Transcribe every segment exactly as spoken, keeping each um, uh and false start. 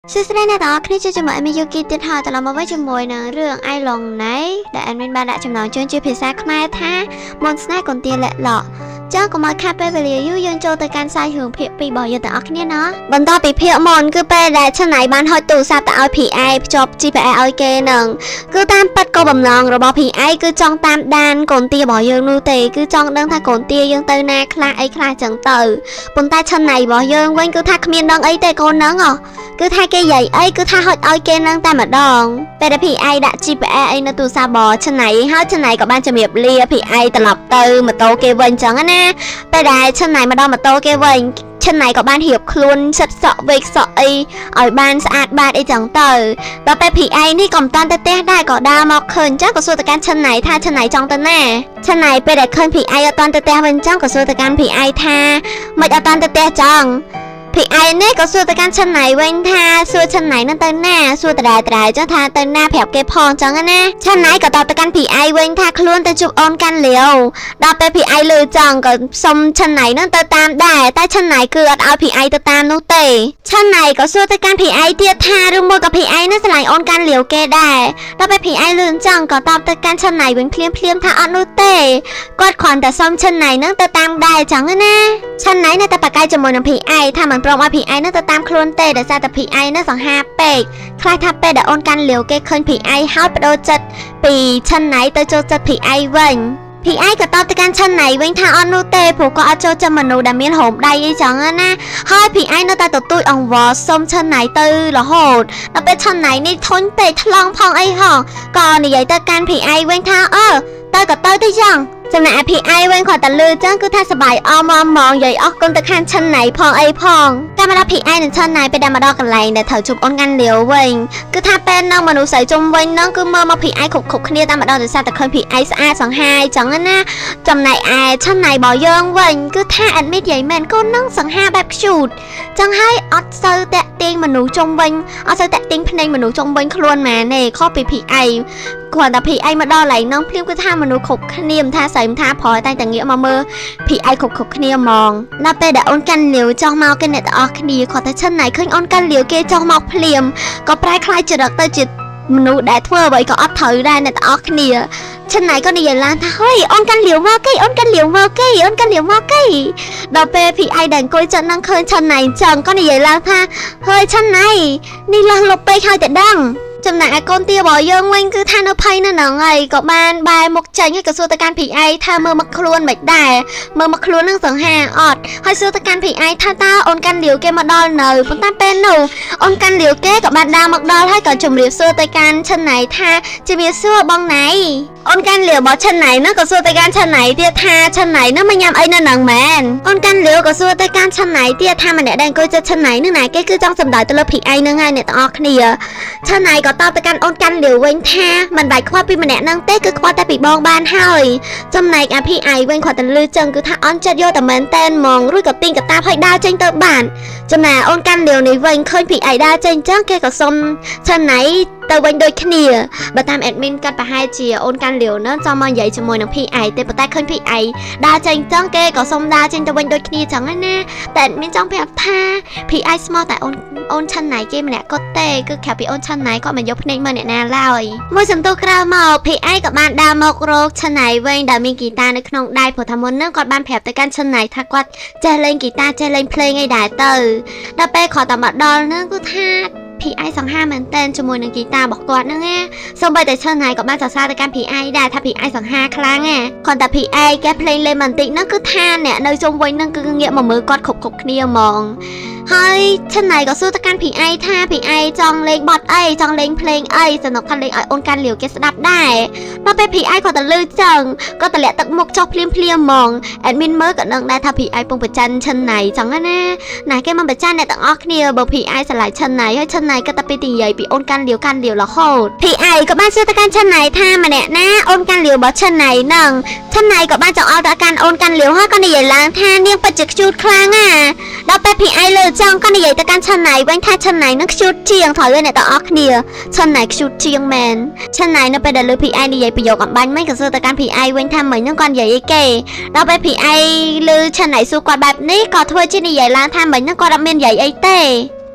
សួស្តីអ្នកទាំងអស់គ្នាជួបជាមួយអេមីយូគីទៀតហើយត្រឡប់មកវិញជាមួយនឹងរឿងអៃឡុងណៃដែលអេមីនបានដាក់ចំណងជើងជាភាសាខ្មែរថាមន្តស្នេហ៍កូនទាលាក់ឡក់ចាកុំឲ្យខាត់ពេលវេលាយូរយើងចូលទៅកាន់ខ្សែរឿងភាគពីររបស់យើងទាំងអស់គ្នាណាបន្តពីភាគមុនគឺពេលដែលឆាណៃបានហុចទូរស័ព្ទទៅឲ្យភីអៃភ្ជាប់ ជី ពី អេស ឲ្យគេនឹងគឺតាមប៉ັດក៏បំណងរបស់ភីអៃគឺចង់តាមដានកូនទារបស់យើងនោះទេគឺចង់ដឹងថាកូនទាយើងទៅណាខ្លះអីខ្លះចឹងទៅប៉ុន្តែឆាណៃរបស់យើងវិញគឺថាគ្មានដឹងអីទេកូនហ្នឹងគឺថាគេនិយាយអីគឺថាហុចឲ្យគេនឹងតែម្ដងពេលដែលភីអៃដាក់ ជី ពី អេស អីនៅទូរស័ព្ទរបស់ឆាណៃហើយឆាណៃក៏បានជំរាបលាភីអៃត្រឡប់ទៅម៉ូតូគេវិញចឹងណាពេលដែលឆាណៃមកដល់ម៉ូតូគេវិញឆាណៃក៏បានរៀបខ្លួនសិតសក់វេកសក់អីឲ្យបានស្អាតបាតអីចឹងទៅដល់ពេលភីអៃនេះក៏មិនតាន់ទៅផ្ទះដែរក៏ដើរមកឃើញចឹងក៏សួរទៅកាន់ឆាណៃថាឆាណៃចង់ទៅណាឆាណៃពេលដែលឃើញភីអៃអត់តាន់ទៅផ្ទះវិញចឹងក៏សួរទៅកាន់ភីអៃថាមិនអត់តាន់ទៅផ្ទះចឹងភីអៃនេះក៏សួរទៅកាន់ឆាណៃវិញថាសួរឆាណៃនឹងទៅណាសួរតដែរតដែរចឹងថាទៅណាប្រាប់គេផងចឹងណាឆាណៃក៏តបទៅកាន់ភីអៃវិញថាខ្លួនទៅជួបអូនកាន់លាវដល់ពេលភីអៃលឺចឹងក៏សុំឆាណៃនឹងទៅតាមដែរតែឆាណៃគឺអត់ឲ្យភីអៃទៅតាមនោះទេឆាណៃក៏សួរទៅកាន់ភីអៃទៀតថាឬមួយក៏ភីអៃនឹងស្រឡាញ់អូនកាន់លាវគេដែរដល់ពេលភីអៃលឺចឹងក៏តបទៅកាន់ឆាណៃវិញភ្លាមភ្លាមថាអត់នោះទេគាត់គ្រាន់តែសុំឆាណៃនឹងទៅតាមដែរចឹងណាឆាណៃនៅតែបកកាយជាមួយនឹងភីអៃថាមិនព្រមឲ្យភីអៃនឹងទៅតាមខ្លួនទេដោយសារតែភីអៃនឹងសង្ហាពេកខ្លាចថាពេលដែលអូនកាន់លាវគេឃើញភីអៃហើយបដូរចិត្តពីឆាណៃទៅចូលចិត្តភីអៃវិញភីអៃក៏តបទៅកាន់ឆាណៃវិញថាអត់នោះទេព្រោះក៏អត់ចូលចិត្តមនុស្សដែលមានហូមដៃអីចឹងណាហើយភីអៃនៅតែទទូចអង្វរសុំឆាណៃទៅរហូតដល់ពេលឆាណៃនេះធុញពេកថ្លង់ផងអីហោះក៏និយាយទៅកាន់ភីអៃវិញថាអើទៅក៏ទៅទៅចឹងចំណែកភីអៃវិញគាត់តែលឺចឹងគឺថាសប្បាយអមហ្មងនិយាយអស់គុណទៅខាងឆាណៃផងអីផងតែមកដល់ភីអៃនិងឆាណៃពេលដែលមកដល់កន្លែងដែលត្រូវជួបអូនកាន់លាវវិញគឺថាពេលនៅមនុស្សស្រីជុំវិញហ្នឹងគឺមើលមកភីអៃគ្រប់គ្រប់គ្នាតែម្ដងដោយសារតែឃើញភីអៃស្អាតសង្ហាយចឹងណាចំណែកឯឆាណៃរបស់យើងវិញគឺថាអត់មាននិយាយមែនកូនហ្នឹងសង្ហាបែបខ្ជូតចឹងហើយអត់សូវតាក់ទាញមនុស្សជុំវិញអត់សូវតាក់ទាញភ្នែកមនុស្សជុំវិញខ្លួនម៉ែទេខុសពីភីអៃគាត់តែភីអៃមកដល់កន្លែងហ្នឹងភ្លាមគឺថាមនុស្សគ្រប់គ្នាមិនថាស្រីមិនថាប្រុសតែតែងាកមកមើលភីអៃគ្រប់គ្រប់គ្នាហ្មងដល់ពេលដែលអូនកាន់លាវចោះមកគេអ្នកទាំងអស់គ្នាគាត់តែឆាណៃឃើញអូនកាន់លាវគេចោះមកភ្លាមក៏ប្រែខ្លាចចរិតទៅជាមនុស្សដែលធ្វើអ្វីក៏អត់ត្រូវដែរអ្នកទាំងអស់គ្នាឆាណៃក៏និយាយឡើងថាហុយអូនកាន់លាវមកគេអូនកាន់លាវមកគេអូនកាន់លាវមកគេដល់ពេលភីអៃដែលអង្គុយចិត្តនឹងឃើញឆាណៃចឹងក៏និយាយឡើងថាហុយឆាណៃនេះលោះលុបពេកហើយតែដឹងចំណែកឯកូនទារបស់យើងវិញគឺថានៅភ័យនៅហ្នឹងហើយក៏បានបែរមុខចេញហើយក៏សួរទៅកាន់ភីអៃថាមើលមកខ្លួនមិនដែរមើលមកខ្លួននឹងសង្ហាអត់ហើយសួរទៅកាន់ភីអៃថាតើអូនកាន់លាវគេមកដល់នៅប៉ុន្តែពេលនោះអូនកាន់លាវគេក៏បានដើរមកដល់ហើយក៏ជម្រាបសួរទៅកាន់ឆាណៃថាជម្រាបសួរបងណៃអូនកាន់លាវរបស់ឆាណៃហ្នឹងក៏សួរទៅកាន់ឆាណៃទៀតថាឆាណៃហ្នឹងមិនញ៉ាំអីនៅហ្នឹងមែនអូនកាន់លាវក៏សួរទៅកាន់ឆាណៃទៀតថាម្នាក់ដែលអង្គុយចិត្តឆាណៃហ្នឹងណាគេគឺចង់សម្ដៅទៅលើភីអៃហ្នឹងហើយអ្នកទាំងអស់គ្នាឆាណៃក៏តបទៅកាន់អូនកាន់លាវវិញថាមិនបាច់ខ្វល់ពីម្នាក់ហ្នឹងទេគឺខ្វល់តែពីបងបានហើយចំណែកអាភីអៃវិញគាត់ទៅលឺចឹងគឺថាអន់ចិត្តយកតែមែនតែនហ្មងរួចក៏ទីងកតាបឲ្យដើរចេញទៅបានចំណែកអូនកាន់លាវនេះវិញឃើញភីអៃដើរចេញចឹងគេក៏សុំឆាណៃទៅវិញដូចគ្នាបើតាមអេដមីនគាត់ប្រហែលជាអូនកាន់លាវហ្នឹងចង់មកនិយាយជាមួយនឹងភីអៃទេប៉ុន្តែឃើញភីអៃដើរចេញចឹងគេក៏សុំដើរចេញទៅវិញដូចគ្នាចឹងណាតែអេដមីនចង់ប្រាប់ថាភីអៃស្មោះតែអូនអូនឆាណៃគេម្នាក់គាត់ទេគឺក្រៅពីអូនឆាណៃគាត់មិនយកភ្នែកមើលអ្នកណាឡើយមួយសន្ទុះក្រោយមកភីអៃក៏បានដើរមករកឆាណៃវិញដែលមានហ្គីតានៅក្នុងដៃព្រោះថាមុនហ្នឹងគាត់បានប្រាប់ទៅកាន់ឆាណៃថាគាត់ចេះលេងហ្គីតាចេះលេងភ្លេងអីដែរទៅដល់ពេលគាត់តែមកដល់ហ្នឹងគឺថាភីអៃសង្ហាមែនតែនជាមួយនឹងហ្គីតារបស់គាត់ហ្នឹងណាសូម្បីតែឆាណៃក៏បានសរសើរទៅកាន់ភីអៃដែរថាភីអៃសង្ហាខ្លាំងណាគាត់តែភីអៃគេភ្លេងលេងបន្តិចហ្នឹងគឺថាអ្នកនៅជុំវិញហ្នឹងគឺងាកមកមើលគាត់គ្រប់គ្រប់គ្នាហ្មងហើយឆាណៃក៏សួរទៅកាន់ភីអៃថាភីអៃចង់លេងបទអីចង់លេងភ្លេងអីសនុកថាលេងឲ្យអូនកាន់លាវគេស្ដាប់ដែរដល់ពេលភីអៃគាត់ទៅលឺចឹងគាត់តម្លាក់ទឹកមុខចុះភ្លាមភ្លាមហ្មងអេដមីនមើលក៏ដឹងដែរថាភីអៃពងប្រច័នឆាណៃចឹងណាណាគេមកប្រច័នអ្នកទាំងអស់គ្នាបើភីអៃឆ្លាយឆាណៃហើយឆាណៃក៏តែពីនិយាយពីអូនកាន់លាវកាន់លាវរហូតភីអៃក៏បានសួរទៅកាន់ឆាណៃថាម្នាក់ណាអូនកាន់លាវរបស់ឆាណៃហ្នឹងឆាណៃក៏បានចង់អល់ទៅកាន់អូនកាន់លាវហើយក៏និយាយឡើងថានាងពិតជាខ្ជូតខ្លាំងណាដល់ពេលភីអៃលើចង់ក៏និយាយទៅកាន់ឆាណៃវិញថាឆាណៃនឹងខ្ជូតជាងត្រូវឲ្យអ្នកទាំងអស់គ្នាឆាណៃខ្ជូតជាងមែនឆាណៃនៅពេលដែលលើភីអៃនិយាយប្រយោគអំបញ្ញវិញក៏សួរទៅកាន់ភីអៃវិញថាមិញហ្នឹងគាត់និយាយអីគេដល់ពេលភីអៃលើឆាណៃសួរគាត់បែបនេះក៏ធ្វើជានិយាយឡើងថាមិញហ្នឹងគាត់អត់មាននិយាយអីទេ ដ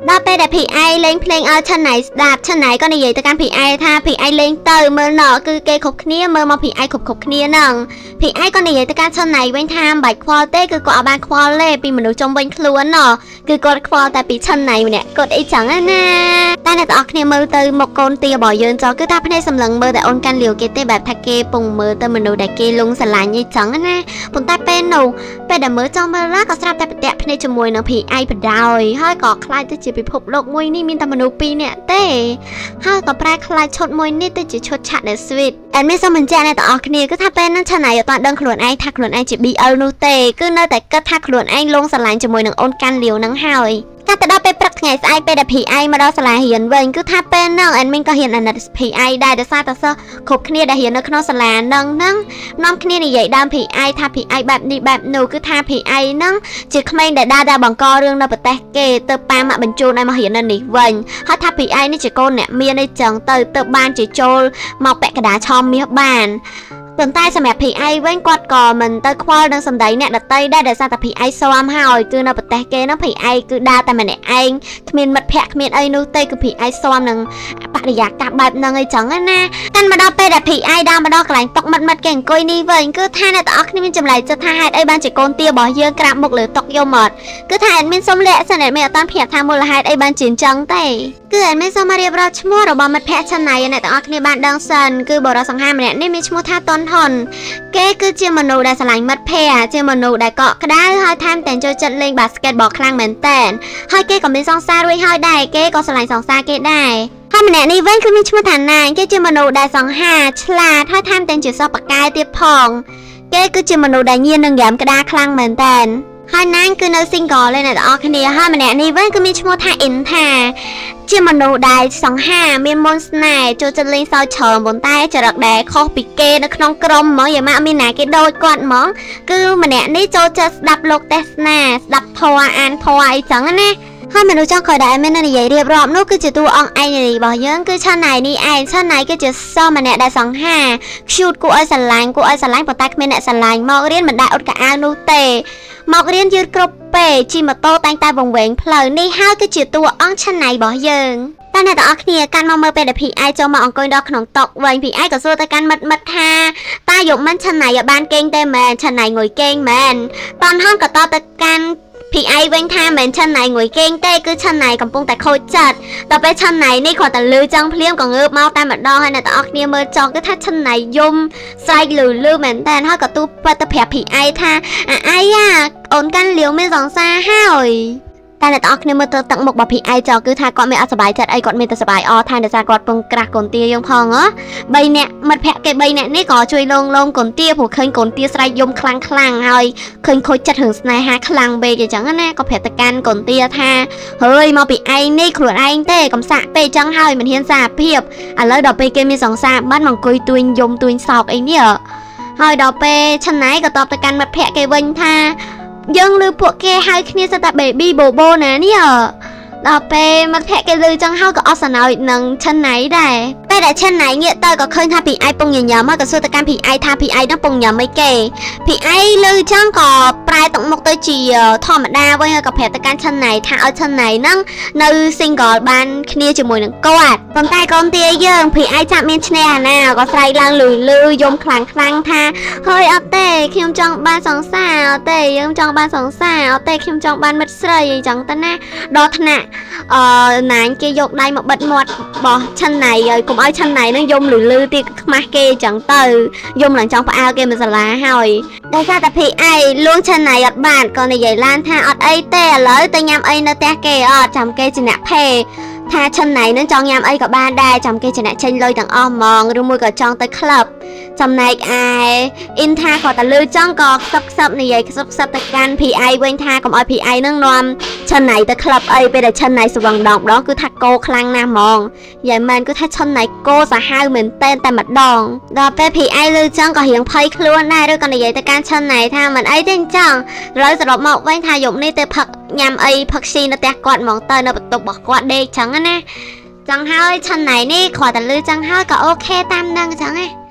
ដល់ពេលដែល พี ไอ លេងភ្លេងឲ្យឆានណៃស្ដាប់ឆានណៃក៏និយាយទៅកាន់ พี ไอ ថា พี ไอ លេងទៅមើលណោគឺគេគ្រប់គ្នាមើលមក พี ไอ គ្រប់គ្រប់គ្នាហ្នឹង พี ไอ ក៏និយាយទៅកាន់ឆានណៃវិញថាមិនបាច់ខ្វល់ទេគឺគាត់អត់បានខ្វល់ទេពីមនុស្សជុំវិញខ្លួនណោគឺគាត់ខ្វល់តែពីឆានណៃម្នាក់គាត់អីចឹងណាតែអ្នកទាំងអស់គ្នាមើលទៅមកកូនទារបស់យើងចោះគឺថាភ្នែកសម្លឹងមើលតែអូនកាន់លាវគេទេបែបថាគេពងមើលទៅមនុស្សដែលគេលងស្រឡាញ់អីចឹងណាប៉ុន្តែពេលនោះពេលដែលមើលចង់មើលក៏ស្រាប់តែប្រតាក់ភ្នែកជាមួយនឹង พี ไอ បដ ாய் ហើយក៏ខ្លាចទៅជាពិភពលោកមួយនេះមានតែមនុស្សពីរនាក់ទេហើយក៏ប្រែខ្លាចឈុតមួយនេះទៅជាឈុតឆាក់ដែល sweet អែមានសូមបញ្ជាក់អ្នកទាំងអស់គ្នាគឺថាពេលហ្នឹងឆានណៃអត់ដឹងខ្លួនឯងថាខ្លួនឯងជា บี แอล នោះទេគឺនៅតែគិតថាខ្លួនឯងលងស្រឡាញ់ជាមួយនឹងអូនកាន់លាវហ្នឹងហើយតែទៅដល់ពេលព្រឹកថ្ងៃស្អែកពេលដែល พี ไอ មកដល់សាលារៀនវិញគឺថាពេលហ្នឹងអែមីនក៏ហ៊ានអាណិត พี ไอ ដែរដោយសារតែសិស្សគ្រប់គ្នាដែលរៀននៅក្នុងសាលាហ្នឹងហ្នឹងនាំគ្នានិយាយដើម พี ไอ ថា พี ไอ បែបនេះបែបនោះគឺថា พี ไอ ហ្នឹងជាក្មេងដែលដើរតែបង្ករឿងនៅប្រទេសគេទៅប៉ាមកបញ្ជូនឲ្យមករៀននៅនេះវិញហើយថា พี ไอ នេះជាកូនអ្នកមានអីចឹងទៅទៅបានជាចូលមកពាក់កណ្ដាលឆោមមាសបានប៉ុន្តែសម្រាប់ พี ไอ វិញគាត់ក៏មិនទៅខ្វល់នឹងសម្ដីអ្នកដតីដែរដោយសារតែ พี ไอ ស៊ាំហើយគឺនៅប្រទេសគេហ្នឹង พี ไอ គឺដើរតែម្នាក់ឯងគ្មានមិត្តភ័ក្តិគ្មានអីនោះទេគឺ พี ไอ ស៊ាំនឹងបរិយាកាសបែបហ្នឹងអីចឹងណាកាន់មកដល់ពេលដែល พี ไอ ដើរមកដល់កន្លែងតុកមិត្តមិត្តគេអង្គុយនេះវិញគឺថាអ្នកទាំងអស់គ្នាមានចម្លែកចិត្តថាហេតុអីបានជាកូនទារបស់យើងក្រាបមុខលើតុកយកមកគឺថាអែដមីនសុំលាក់សិនអែដមីនអត់តាន់ប្រាប់ថាមូលហេតុអីបានជាអញ្ចឹងទេគឺអែដមីនសុំមករៀបរាប់ឈ្មោះរបស់មិត្តភ័ក្តិឆានណៃអ្នកទាំងអស់គ្នាបានដឹងសិនគឺបរិសង្ហាម្នាក់នេះមានឈ្មោះថាតុនហុនគេគឺជាមនុស្សដែលស្រឡាញ់មិត្តភ័ក្តិជាមនុស្សដែលកក់ក្ដៅហើយថែមទាំងចូលចិត្តលេង basketball ខ្លាំងមែនតើហើយគេក៏មានសង្សាររួចហើយដែរគេក៏ស្រឡាញ់សង្សារគេដែរហើយម្នាក់នេះវិញគឺមានឈ្មោះថាណាងគេជាមនុស្សដែលសង្ហាឆ្លាតហើយថែមទាំងជាសិស្សបកាយទៀតផងគេគឺជាមនុស្សដែលញៀននឹងរាមក្តារខ្លាំងមែនតើហើយណាងគឺនៅ single លេអ្នកទាំងអស់គ្នាហើយម្នាក់នេះវិញគឺមានឈ្មោះថាអ៊ីនថាជាមនុស្សដែលសង្ហាមានមន្តស្នេហ៍ចូលចិត្តលេងសើចច្រើនប៉ុន្តែចរិតដែលខុសពីគេនៅក្នុងក្រុមហ្មងយ៉ាងម៉ាក់មានណាគេដូចគាត់ហ្មងគឺម្នាក់នេះចូលចិត្តស្ដាប់លោកទេសនាស្ដាប់ធម៌អានធម៌អីចឹងណាហើយមនុស្សចង់ក្រោយដែលមាននិយាយរៀបរាប់នោះគឺជាតួអង្គឯងរបស់យើងគឺឆានណៃនេះឯងឆានណៃគឺជាសិស្សម្នាក់ដែលសង្ហា cute គួរឲ្យស្រឡាញ់គួរឲ្យស្រឡាញ់ប៉ុន្តែគ្មានអ្នកស្រឡាញ់មករៀនមិនដែលអត់កៅអៅនោះទេមករៀនយឺតគ្រប់ពេលជិះម៉ូតូតែងតែវង្វេងផ្លូវនេះហើយគឺជាតួអង្គឆានណៃរបស់យើងតែអ្នកទាំងអស់គ្នាកាន់មកមើលពេលដែល พี ไอ ចូលមកអង្គុយដល់ក្នុងតុវិញ พี ไอ ក៏សួរទៅកាន់មិត្តមិត្តថាតើយកមិនឆានណៃឲ្យបានគេងទេមែនឆានណៃងុយគេងមែនតនហនក៏តទៅកាន់ พี ไอ វិញថាមិនឆានណៃងុយគេងទេគឺឆានណៃកំពុងតែខូចចិត្តដល់ពេលឆានណៃនេះគាត់តែលឺចឹងភ្លាមក៏ងើបមកតែម្ដងហើយអ្នកទាំងអស់គ្នាមើលចង់គឺថាឆានណៃយំស្រែកលឺលឺមែនតើហើយក៏ទូប៉ាត់ទៅប្រាប់ พี ไอ ថាអាអាយអូនកាន់លាវមានសង្សារហើយតែអ្នកទាំងអស់គ្នាមើលទៅទឹកមុខរបស់ พี ไอ ចោលគឺថាគាត់មានអត់សុបាយចិត្តអីគាត់មានតែសុបាយអថាដោយសារគាត់ពងក្រាស់កូនទាយើងផងហ៎បីអ្នកមិត្តភ័ក្តិគេបីអ្នកនេះក៏ជួយលងលងកូនទាព្រោះឃើញកូនទាស្រែកយំខ្លាំងខ្លាំងហើយឃើញខូចចិត្តរឿងស្នេហាខ្លាំងពេកអញ្ចឹងណាក៏ប្រាប់ទៅកាន់កូនទាថាហើយមកពីឯងនេះខ្លួនឯងទេកំសាក់ពេកអញ្ចឹងហើយមិនហ៊ានសារភាពឥឡូវដល់ពេលគេមានសង្សារបាត់មកអង្គុយទួញយំទួញសោកអីនេះហើយដល់ពេលឆានណៃក៏តបទៅកាន់មិត្តភ័ក្តិគេវិញថាយើងលឺពួកគេហៅគ្នាសិតតែ baby bobo ណានេះដល់ពេលមិត្តភ័ក្តិគេលឺចឹងហើយក៏អត់សណោចនឹងឆានណៃដែរពេលដែលឆានណៃងាកទៅក៏ឃើញថា พี ไอ ពងញញឹមហើយក៏សួរទៅកាន់ พี ไอ ថា พี ไอ នឹងពងញញឹមអីគេ พี ไอ លឺចឹងក៏ប្រែទឹកមុខទៅជាធម្មតាវិញហើយក៏ប្រាប់ទៅកាន់ឆានណៃថាឲ្យឆានណៃហ្នឹងនៅ single បានគ្នាជាមួយនឹងគាត់ប៉ុន្តែកូនទាយើង พี ไอ ចាប់មានឈ្នះអាណាក៏ស្រែកឡើងលឺលឺយំខ្លាំងខ្លាំងថាហើយអត់ទេខ្ញុំចង់បានសង្សារអត់ទេយើងចង់បានសង្សារអត់ទេខ្ញុំចង់បានមិត្តស្រីអីចឹងទៅណាដល់ថ្នាក់អឺណាញគេយកដៃមកបិទមាត់របស់ឆានណៃហើយកុំឲ្យឆានណៃនឹងយំលឺលឺទៀតខ្មាស់គេចឹងទៅយំឡើងចង់ផ្អើគេមិនសាឡាហើយដោយសារតែ พี ไอ លួងឆានណៃអត់បានក៏និយាយឡើងថាអត់អីទេឥឡូវទៅញ៉ាំអីនៅផ្ទះគេអត់ចាំគេជាអ្នកភេថាឆានណៃនឹងចង់ញ៉ាំអីក៏បានដែរចាំគេជាអ្នកចេញលុយទាំងអស់ហ្មងឬមួយក៏ចង់ទៅក្លឹបចំណែកឯអ៊ីនថាគាត់តែលឺចង់ក៏ខ្សឹបខ្សឹបនិយាយខ្សឹបខ្សឹបទៅកាន់ พี ไอ វិញថាកុំឲ្យ พี ไอ នឹងនាំឆានណៃទៅក្លឹបអីពេលដែលឆានណៃស្វឹងដងម្ដងគឺថាគោខ្លាំងណាស់ហ្មងយ៉ាងមែនគឺថាឆានណៃគោសាហាវមែនតែតែម្ដងដល់ពេល พี ไอ លឺចង់ក៏រៀងភ័យខ្លួនដែរឬក៏និយាយទៅកាន់ឆានណៃថាមិនអីទេអញ្ចឹងឥឡូវសរុបមកវិញថាយប់នេះទៅផឹកញ៉ាំអីផឹកស៊ីនៅផ្ទះគាត់ហ្មងទៅនៅបន្ទប់របស់គាត់ដេកចឹងណាចឹងហើយឆានណៃនេះគ្រាន់តែលឺចឹងហើយក៏អូខេតាមនឹងចឹងណា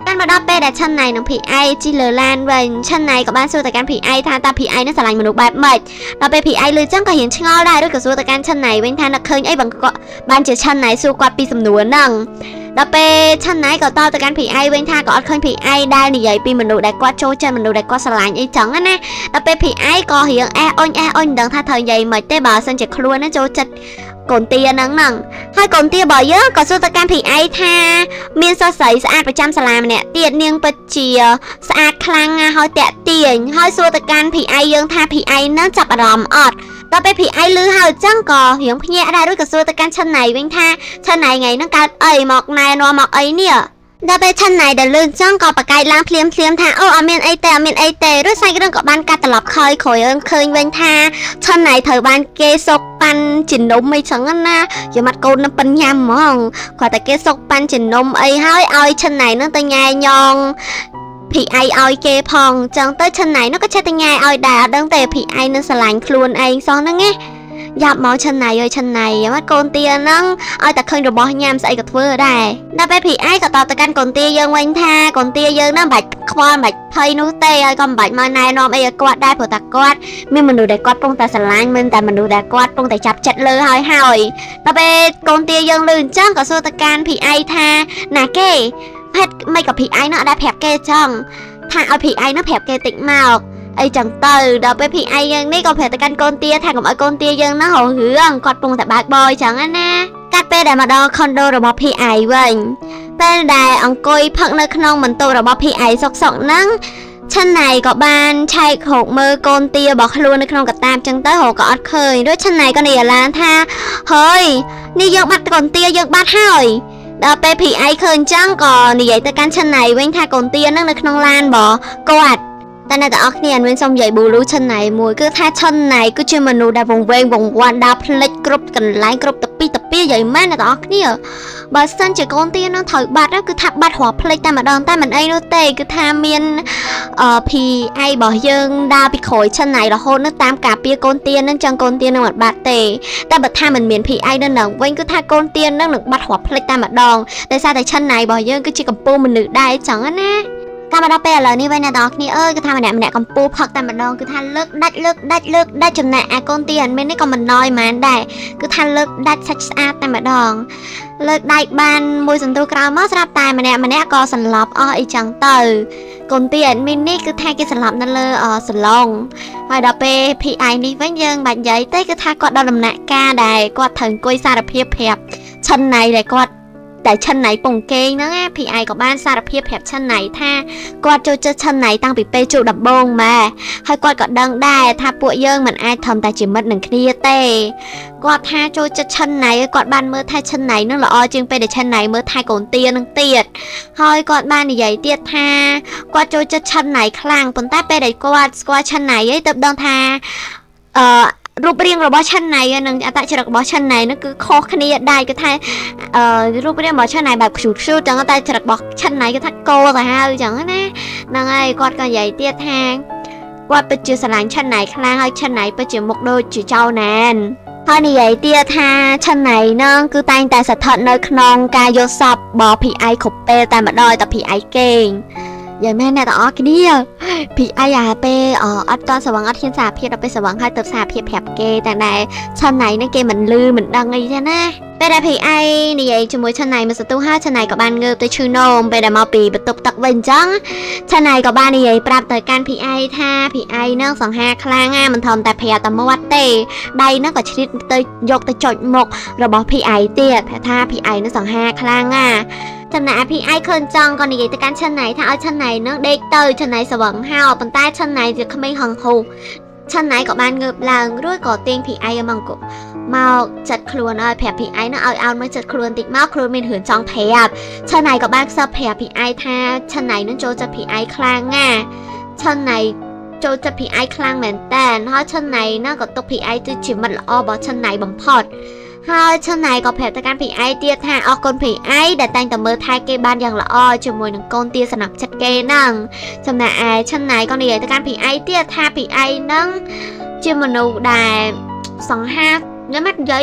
การมาดอเป้แต่ชั้นไหนน้องผีไอจิเลอร์แลนด์วันชั้นไหนกับบ้านสู้แต่การผีไอทางตาผีไอนั่นสลายมนุษย์แบบใหม่เราไปผีไอเลยจังก็เห็นช่างเอาได้ด้วยกับสู้แต่การชั้นไหนเว้นทางนักเคยไอ้บังก็บ้านเจอชั้นไหนสู้กว่าปีสำนวนนั่งเราไปชั้นไหนก็ต่อแต่การผีไอเว้นทางก็อดเคยผีไอได้ในใหญ่ปีมนุษย์ได้กว่าโจเจนมนุษย์ได้กว่าสลายไอ้จังนะเราไปผีไอก็เห็นแอออนแอออนดังท่าเธอใหญ่เหมือนเต้บ่าวสันจะครัวนั่นโจเจนกนเตียนังนังให้กนเตียบ่อยเยอะก็สู้ตะการผีไอท่าเมียนสดใสสะอาดประจำสลามเนี่ยเตียนเนียงประเจียสะอาดคลังอ่ะให้แตะเตียนให้สู้ตะการผีไอยังท่าผีไอนั่งจับอารมณ์อดต่อไปผีไอลือเฮาจังก่อเหียงพเนียได้ด้วยกับสู้ตะการชั้นไหนเว้นท่าชั้นไหนไงนั่งการเอ้ยหมอกนายนัวหมอกไอเนี่ยได้ไปชั้นไหนเดินลื่นจ้องก่อปากไก่ล้างเพลียมเพลียมท่าโอ้อเมนไอเตอเมนไอเตด้วยใส่เรื่องกับบ้านการตลบเคยขอยเอิงเคยเว้นท่าชั้นไหนเธอบ้านเกศกปันจินนมไม่ฉังอันนะอย่ามัดโกนน้ำปัญญามองขอแต่เกศกปันจินนมไอให้เอาชั้นไหนนั่งตะงายยองผีไอเอาเกพองจังเต้ชั้นไหนนั่นก็ใช่ตะงายเอาด่าดังแต่ผีไอนั่นสลายคลวนไอซ้อนนั่งไงยับหมอชั้นไหนเอ้ยชั้นไหนอย่ามาโกนเตียนั่งเอาแต่เคยระบอยยามใส่กับเธอได้ได้ไปผีไอ้ก็ต่อตะกันโกนเตียยังวันท่าโกนเตียยังนั่งบัดควอนบัดเพยนู้เตยก็บัดมานายนอมไอ้กวาดได้ผัวตะกวาดมีมันดูได้กวาดปงแต่สลายมันแต่มันดูได้กวาดปงแต่จับจัดเลยหอยหอยต่อไปโกนเตียยังลื่นจ้องกับโซตะการผีไอ้ท่าหนาเก้เพชรไม่กับผีไอ้เนาะได้แผลเก้จ้องถ้าเอาผีไอ้เนาะแผลเก้ติดมากไอ้จังเตอร์เราไปผีไอยังนี่ก็เผยแต่กันโกนเตียทางกับไอ้โกนเตียยังน่าหัวเหืองกอดปรุงแต่บาดบอยจังอันนะกัดไปได้มาดอคอนโดระบบผีไอเว้ยเป็นได้อังกุยพักในขนมเหมือนตัวระบบผีไอสกสกนั่งชั้นไหนก็บานชายหกมือโกนเตียบอกล้วนในขนมกับตามจังเตอร์หัวก็อดเคยด้วยชั้นไหนก็เนี่ยล้านท่าเฮ้ยนี่ยังบัดโกนเตียยังบัดห้อยเราไปผีไอเคยจ้างก่อนนี่ใหญ่แต่กันชั้นไหนเว้นท่าโกนเตียนั่งในขนมลานบอกกวาดแต่ในแต่ออกเนี่ยเว้นส่งใหญ่บูรู้ชั้นไหนมวยก็ท่าชั้นไหนก็เชื่อมนุษย์ได้วงเวงวงวันดาพลิกกรุบกันไล่กรุบตะปีตะปีใหญ่มากในแต่ออกเนี่ยบาสันจะโกนเตียนั่งถอยบัดแล้วคือทักบัดหัวพลิกแต่มาดอนแต่มันไอ้นู้เตะคือท่าเมียนเอ่อพีไอบอกยังดาไปขอยชั้นไหนละโหนั่งตามกาเปียโกนเตียนั่งจังโกนเตียนั่งหมดบาดเตะแต่บัดท่ามันเมียนพีไอนั่งหนังเว้นคือท่าโกนเตียนั่งหนังบัดหัวพลิกแต่มาดองแต่ซาแต่ชั้นไหนบอกยังก็จีกับปูมันหนึกได้จังอ่ะนะการมาดอเปล่านี่ไว้ในดอกนี่เอ้ยก็ทำมันเนี่ยมันเนี่ยกำปูพักแต่มันดองคือท่านเลิกดัดเลิกดัดเลิกดัดจำแนกอากอนเตียนไม่ได้ก็มันน้อยมันได้คือท่านเลิกดัดชัดสะอาดแต่มันดองเลิกได้บ้านมวยสันตุกราวมอสรับตายมันเนี่ยมันเนี่ยก็สันลับอ้อไอจังเตอร์กอนเตียนมินนี่คือท่ากิสันลับนั่นเลยอ๋อสันลงไอ้ดอเปพีไอนี่ไว้ยังบัดใหญ่เต้คือท่าก็ดอดำหนักกาได้ก็ถึงกุยซาดเพียบเพียบชั้นในได้ก็แต่ชั้นไหนป่งเกงนะพีไอกับบ้านซาเพียบแผบชั้นไหนท่ากวาดโจจะชั้นไหนตั้งปีเปจูดับบงมาให้กวาดก็ดังได้ถ้าปวดเยิงมันไอทำแต่จิมมัดหนึ่งคลีเต้กวาดท่าโจจะชั้นไหนกวาดบ้านเมื่อท่าชั้นไหนนั่นละอจึงไปแต่ชั้นไหนเมื่อท่าโกนเตียนังเตียดให้กวาดบ้านใหญ่เตียดท่ากวาดโจจะชั้นไหนคลางปนใต้ไปแต่กวาดกวาดชั้นไหนไอ้เติบดองท่าเอ่อรูปเรียงระบบชั้นไหนนึงอัตราจะระบบชั้นไหนนั่นคือข้อคณิตได้ก็ท่าเอ่อรูปเรียงระบบชั้นไหนแบบชูชูจังอัตราจะระบบชั้นไหนก็ท่าโกแต่ฮะจังนะนั่งไอ้กอดก็ใหญ่เตี้ยแทงกอดไปเจอสลายชั้นไหนคลางให้ชั้นไหนไปเจอมกโดจือเจ้าแนนพอนี่ใหญ่เตี้ยท่าชั้นไหนนั่งคือตั้งแต่สะท้อนในขนองกายโยซับบอผีไอขบเปแต่มาดอยแต่ผีไอเก่งอย่างแม่เนี่ยต่อออกเนี่ยผีไออยาเปอ๋ออัดตอนสว่างอัดเทียนสาเพียเราไปสว่างให้เติบสาเพียแผลเกแต่ไหนชั้นไหนนั่นเกมันลือเหมือนดังไงใช่ไหมไปได้ผีไอนี่ใหญ่จมวยชั้นไหนมันสตูห้าชั้นไหนกับบ้านเงือบตัวชื่อนมไปได้มาปีประตูตักเวนจังชั้นไหนกับบ้านนี่ใหญ่ปรับแต่การผีไอท่าผีไอเนื่องสองห้าคลางอ่ะมันทอมแต่แผลแต่เมื่อวัดเตะได้เนื่องกับชนิดเตยยกตะจดหมกระบบผีไอเตี้ยแผลท่าผีไอเนื่องสองห้าคลางอ่ะชั้นไหนพี่ไอเคินจังก่อนนี่แต่การชั้นไหนถ้าเอาชั้นไหนเนื้อเด็กเตยชั้นไหนสว่างห้าวปันใต้ชั้นไหนจะขมิ้นหังหูชั้นไหนกับบ้านเงือบลางด้วยก่อเตียงพี่ไอมังกุมาจัดครัวน้อยแผลพี่ไอน่าเอาเอามาจัดครัวติดมากครัวมีเหือนจองแผลชั้นไหนกับบ้านเซอร์แผลพี่ไอท่าชั้นไหนนั่นโจจะพี่ไอคลางง่าชั้นไหนโจจะพี่ไอคลางเหมือนแต่เพราะชั้นไหนน่ากับตกพี่ไอจะจิบมันละอ้อบอชั้นไหนบังพอดให้ชั้นไหนก็แผลตะการผีไอเตี้ยท่าออกกลผีไอแต่แต่งแต่เมื่อท้ายเกบ้านอย่างละอ้อจมวยหนึ่งกลเตี้ยสนับชัดเกนั่งจำนวนไอชั้นไหนก็เนี่ยตะการผีไอเตี้ยท่าผีไอนั่งจมนูได้สองห้าเนื้อมัดใหญ่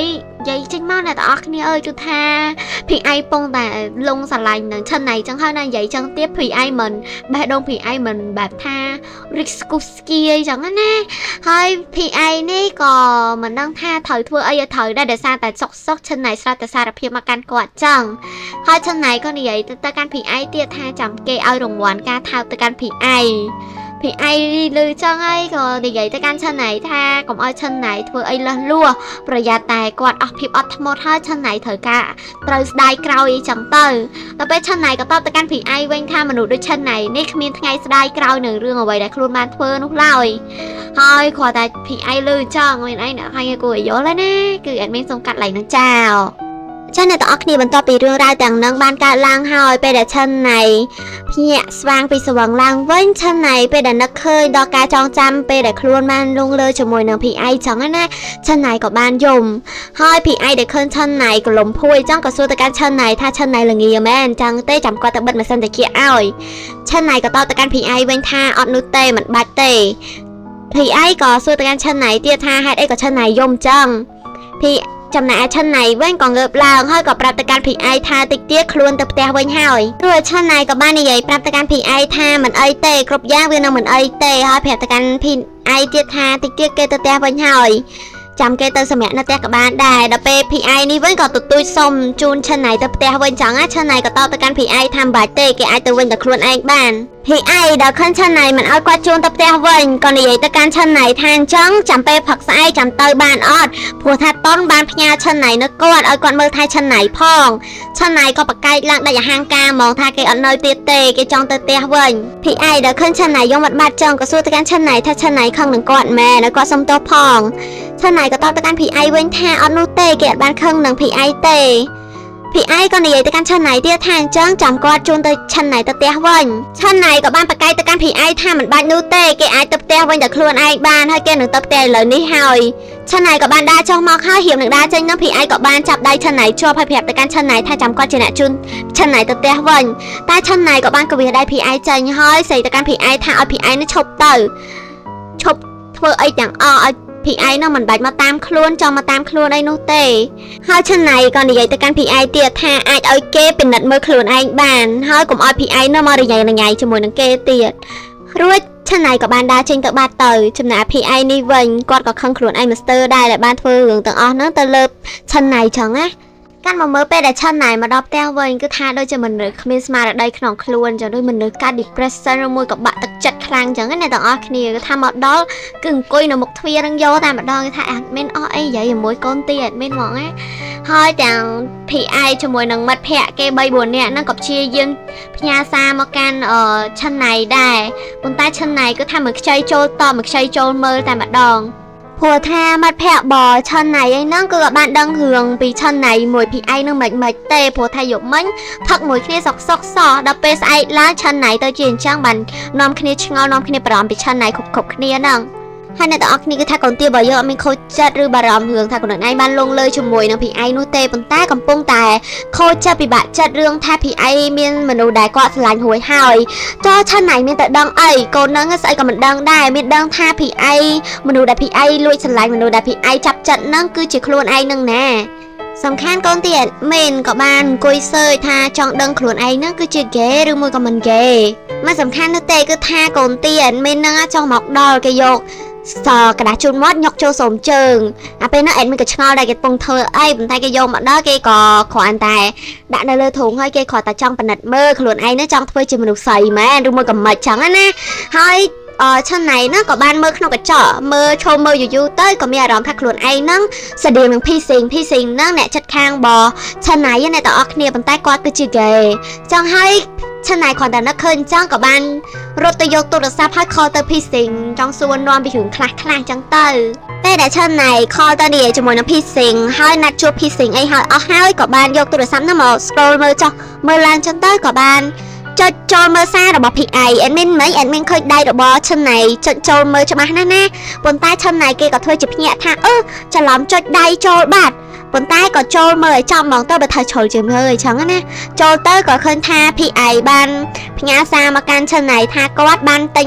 dây tranh mau này tao kia ơi chú tha thì ai bông tại lông xà lành nè chân này chẳng hơi này vậy chẳng tiếp thì ai mình bà đông thì ai mình bà tha Rikskuski chẳng á nè hơi thì ai nè còn mình đang tha thời thua ấy thời đây để sao tại sọc sọc chân này sao tại sao là phim mà can quạt chẳng hơi chân này con như vậy ta can thì ai tia tha chẳng kê ao đồng quán ca thao ta can thì ai thì ai đi lư chân ấy còn thì vậy ta can chân này tha còn ơi chân này thua ấy là lua rồi giờ tài quạt ở phim ở một hơi chân này thời cả rồi đai cào ý chẳng từแล้วไปchân này có tao ta can thì ai quanh tha mà nụ đôi chân này nè khi mình ngay đai cào nửa rương ở vậy để luôn man thua lúc lòi thôi khỏi tại thì ai lư chân mình ai nữa hay nghe cười gió lên nè cứ anh mình xong cắt lại nó chào chân này tao khi mình to bị rương ra chẳng nâng ban cả lang hỏiไปแต่chân này nhẹ vangไปสว่างล่างเว้นชั้นไหนไปแต่นักเคยดอกกาจองจำไปแต่ครวนมันลงเลยจมวยนางผีไอจังนะชั้นไหนก็บ้านยมห้อยผีไอเด็กเคยชั้นไหนก็หลมพุยจังก็สู้ตะการชั้นไหนถ้าชั้นไหนละเงียแม่นจังเต้จำกว่าตะเบิดมาสันตะเกียอ้อยชั้นไหนก็ต่อตะการผีไอเว้นท่าออดนุเต้มันบาดเต้ผีไอก็สู้ตะการชั้นไหนเตี้ยท่าให้ไอก็ชั้นไหนยมจังผีจำหน่ายชั้นไหนเว้นก่อนเงิบลางห้อยกับปรับตะการผีไอท่าติ๊กเตี้ยครวนตะเตียเว้นห้อยด้วยชั้นไหนกับบ้านใหญ่ปรับตะการผีไอท่าเหมือนไอเต้ครบย่างเวียนเหมือนไอเต้ห้อยแผลตะการผีไอเตี้ยท่าติ๊กเตี้ยเกตะเตียเว้นห้อยจำเกตสมัยนั่นแต่กับบ้านได้ดับเป้ผีไอนี่เว้นก่อนตุตุยส้มจูนชั้นไหนตะเตียเว้นจังอ่ะชั้นไหนก็ต่อตะการผีไอทำบาดเต้เกไอตะเว้นตะครวนไอบ้านผีไอดาวขึ้นชั้นไหนมันเอากวาดจูนตะเตียเว้นก่อนใหญ่ตะการชั้นไหนทางจังจำเป้ผักไส้จำเตยบ้านออดผัวทัดต้นบ้านพญาชั้นไหนนึกกอดเอาก่อนเมื่อไทยชั้นไหนพ่องชั้นไหนก็ปากไก่ล่างได้อย่าห่างกามองทาเกอันเนยเตเตเกจองตะเตียเว้นผีไอดาวขึ้นชั้นไหนยงมัดบาดจังก็สู้ตะการชั้นไหนถ้าชั้นไหนข้างหนึ่งกอดแม่แล้วก็สมโตพองชั้นไหนก็ต้องตะการผีไอเว้นท่าออนูเตเกตบ้านข้างหนึ่งผีไอเตผีไอก็ในใหญ่ตะการชั้นไหนเตี้ยทางจังจำกอดจูนตะชั้นไหนตะเตียวันชั้นไหนก็บ้านปากไก่ตะการผีไอท่าเหมือนบ้านนูเต้เกไอตะเตียวันจากครัวไอบ้านให้เกหนึ่งตะเตียเลยนี่หอยชั้นไหนก็บ้านได้จ้องมองข้าเหี่ยวหนึ่งได้จังน้ำผีไอก็บ้านจับได้ชั้นไหนชัวร์พายเพียบตะการชั้นไหนถ้าจำกอดเจเนจูนชั้นไหนตะเตียวันใต้ชั้นไหนก็บ้านกวีได้ผีไอจังห้อยใส่ตะการผีไอท่าเอาผีไอนั่นชบเตอชบเพื่อไออย่างอ้อผีไอน้องมันบัดมาตามคล้วนจองมาตามคล้วนไอโนเต้ห้อยชั้นไหนก่อนใหญ่ตะการผีไอเตี้ยท่าไอเอาเก้เป็นนัดมือคล้วนไอบ้านห้อยกลุ่มอ้อยผีไอน้องมาใหญ่ใหญ่จมูกนังเก้เตี้ยรู้ชั้นไหนกับบ้านดาเชิงตะบาดเตยจำหน้าผีไอนี่เวินกอดกับข้างคล้วนไอมาสเตอร์ได้แหละบ้านเฟืองต่างอ้อนั่งตะเลิบชั้นไหนจังอะการมาเมื่อไปแต่ชั้นไหนมาดอบเต้าเวินก็ท่าโดยจะมันนึกมิสมาได้ขนมคล้วนจะด้วยมันนึกการดิเพรสเซอร์มวยกับบะตะจัดคลังจังงั้นในต่างอ้อนี่ก็ทำหมดดอลกึ่งกุยหนุ่มทวีรังโยตามหมดดอลก็ท่าเม่นอ้อไอใหญ่มวยก้นเตี้ยเม่นหวังอะห้อยแต่ผีไอจะมวยนังมัดแพะเกย์ใบบัวเนี่ยนั่งกับเชียยืนพญาซามากันเอ่อชั้นไหนได้บนใต้ชั้นไหนก็ทำเหมือนใช้โจต่อเหมือนใช้โจเมอร์แต่หมดดองผัวท่ามัดแพะบ่อชั้นไหนไอ้นั่งก็กับบ้านดังเหืองปีชั้นไหนมวยผีไอ้นั่งเหม็ดเหม็ดเตะผัวท่าหยกมั้งทักมวยขี้ซอกซอกซอดับเปสไอ้ล้านชั้นไหนตัวจีนช่างบันน้อมขี้ชงเอาน้อมขี้ปลอมปีชั้นไหนขบขบขี้นั่งให้ในแต่ออกนี่ก็ท่าก่อนเตี้ยบ่อยเยอะมีโคจัดหรือบารอมเหืองท่าก่อนไอ้บ้านลงเลยชมมวยนางผีไอ้นู่เตะปนใต้กำปงแต่โคจัดปีบะจัดเรื่องท่าผีไอ้เมียนมนุษย์ได้ก็สลายหวยหายจอชั้นไหนมีแต่ดังไอ้โกนนั่งก็ใส่กับมันดังได้มีดังท่าผีไอ้มนุษย์ได้ผีไอ้ลุยสลายมนุษย์ได้ผีไอ้จับจัดนั่งคือจีคลวนไอ้นั่งแน่สำคัญก้อนเตียนเมนกับบ้านกุยเซยท่าจองดังคลวนไอ้นั่งคือจีเก๋หรือมวยกับมันเก๋มาสำคัญนู่เตะก็ท่าก้อนเตียนเมนนั่งจองหมอกดอลกระยกสอกระดาษจุนมดยกโจสมเจิงอ่ะเป็นนักเอ็นมันก็ชงเอาได้ก็ปงเธอไอ้ผมไทยก็โยมมาด้อเกย์ก่อขออันแต่ด่านเลยถุงให้เกย์ขอตาจ้องปนัดเมื่อขลุ่นไอ้เนี่ยจ้องเพื่อจะมันดูใส่แม่ดูมือกับหมัดจังอ่ะนะให้เอ่อชั้นไหนนั่งกับบ้านเมื่อขนมกระเจาะเมื่อชมเมื่ออยู่ยูเต้ก็มีอารมณ์ทักขลุ่นไอ้นั่งแสดงหนึ่งพี่สิงพี่สิงนั่งเนี่ยชัดข้างบอชั้นไหนยังในต่อออกเนี่ยเป็นใต้กอดก็จืดเกย์จังให้ชั้นไหนขอแต่นักเคยจ้างกับบ้านรถตยกตัวรถซับให้คอเตอร์พี่สิงจังส่วนนอนไปถึงคลาคลาจังเตอร์แต่แต่ชั้นไหนคอตอเดียจมวยน้ำพี่สิงให้นัดจูบพี่สิงไอ้หอยเอาให้กับบ้านยกตัวรถซับน้ำหมอกสโตรเมอร์จอเมื่อลานจังเตอร์กับบ้านจะโจเมอร์ซ่าดอกบอพี่ไอแอนมินไหมแอนมินเคยได้ดอกบอชั้นไหนจะโจเมอร์จะมาหน้าหน้าบนใต้ชั้นไหนเกย์ก็เธอจะพี่ท่าเออจะล้อมจดได้โจบาดบนใต้ก็โจเมอร์จอมมองตัวไปเธอโจจะเมอร์ชังนะโจเตอร์ก็เคยท่าพี่ไอบ้านพญาซามาการชั้นไหนท่ากอดบ้านติง